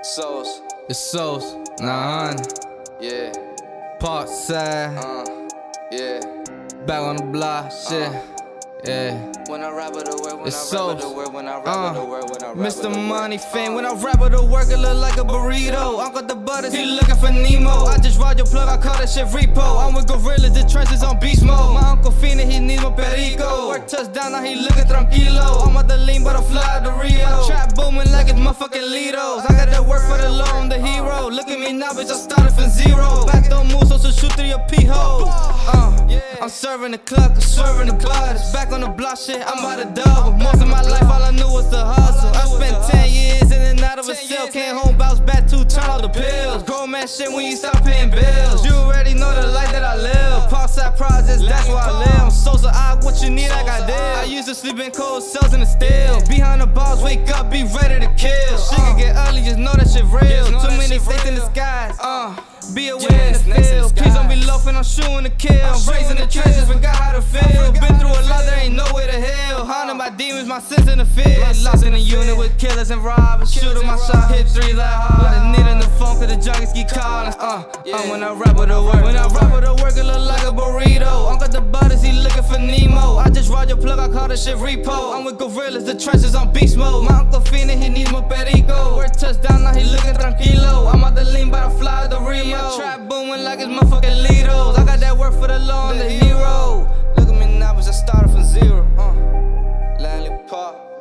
Sauce. It's Sauce, 900. Yeah. Parkside. Yeah. Back on the block, shit. Yeah. When I rap it to work, when It's I rap Sauce. it to work, when I rap it to work, when I rap it Mr. to work. Money fan, when I rap it to work, it look like a burrito. Uncle the Butters, he looking for Nemo. I just ride your plug, I call that shit repo. I'm with gorillas, the trenches on beast mode. My uncle Fina, he needs my perico. Work touchdown, now he looking tranquilo. I'm out the lean, but I fly to Rio. Trap booming like it's motherfucking Lidos. I got that work for the law, I'm the hero. Look at me now, bitch, I started from zero. Back don't move, so shoot through your pee-hole. I'm serving the club, serving the butters. Back on the block, shit, I'm about to double. Most of my life, all I knew was the hustle. I spent 10 years in and out of a cell. Came home, bounce back to turn all the pills. Grown man shit when you stop paying bills. You already know the life that I live. Parkside projects, that's where I live. I'm Sosa, what you need, I got this. I used to sleep in cold cells in the steel. Behind the bars, wake up, be ready to kill. Shit can get ugly, just know that shit real. Too many snakes in the skies. Be aware in the field. Please don't be loafing, I'm shooting to kill. I'm raising the trenches, forgot how to feel. Been through a lot, there ain't nowhere to heal. Haunted by demons, my sins in the field. Lost in a unit with killers and robbers. Shooting my shot, hit threes like hard. And needing the phone, cause the junkies keep calling. When I rap it to work, when I rap it to work, it look like a burrito. Uncle the Butters, he looking for Nemo. I just ride your plug, I call this shit repo. I'm with gorillas, the trenches on beast mode. My uncle Fina, he needs my perico. Work touchdown, now he looking tranquilo. I'm out the lean, but I fly to Rio. Trap booming like it's motherfucking Lidos. I got that work for the law, I'm the hero. Look at me now, but I started from zero. Langley Park.